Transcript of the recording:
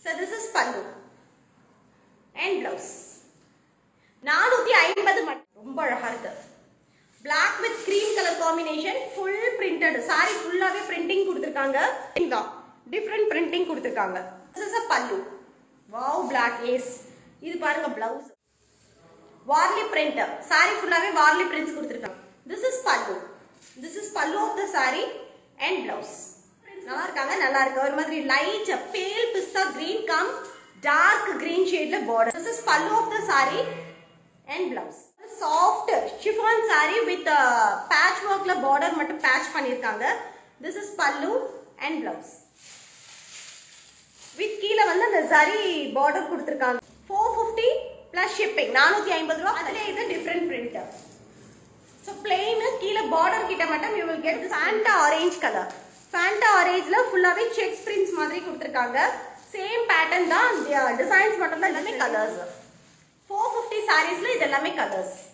So this is pallu and blouse. 450 மட்டும் ரொம்ப அழகா இருக்கு. Black with cream color combination, full printed. Saree full-ஆவே printing கொடுத்திருக்காங்க. Different printing கொடுத்திருக்காங்க. This is a pallu. Wow, black lace. இது பாருங்க blouse. Varli print. Saree full-ஆவே varli prints கொடுத்திருக்காங்க. This is pallu. This is pallu of the saree and blouse. நல்லா இருக்காங்க, நல்லா இருக்கு. ஒரு மாதிரி light pale pista green come dark green shade la border. This is pallu of the saree and blouse. Soft chiffon saree with patchwork la border mattum patch பண்ணிருக்காங்க. This is pallu and blouse. With கீழ வந்து அந்த zari border கொடுத்திருக்காங்க. 450 plus shipping. 450 ரூபாய். அதுல இது different print. So plain கீழ border கிட்ட மட்டும் you will get Fanta orange color. Fanta orange la full-ஆவே checks prints மாதிரி கொடுத்திருக்காங்க. Same pattern தான், designs மட்டும் தான் எல்லாமே colors. 450 sarees la இது எல்லாமே colors.